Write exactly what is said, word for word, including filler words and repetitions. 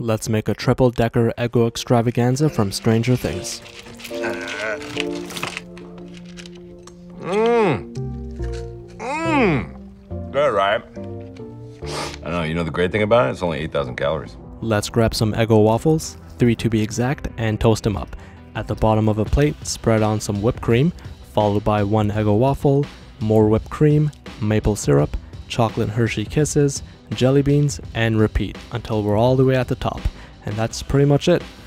Let's make a triple-decker Eggo Extravaganza from Stranger Things. Mmm. Mmm. Good, right? I don't know, you know the great thing about it? It's only eight thousand calories. Let's grab some Eggo waffles, three to be exact, and toast them up. At the bottom of a plate, spread on some whipped cream, followed by one Eggo waffle, more whipped cream, maple syrup, chocolate Hershey Kisses, jelly beans, and repeat until we're all the way at the top. And that's pretty much it.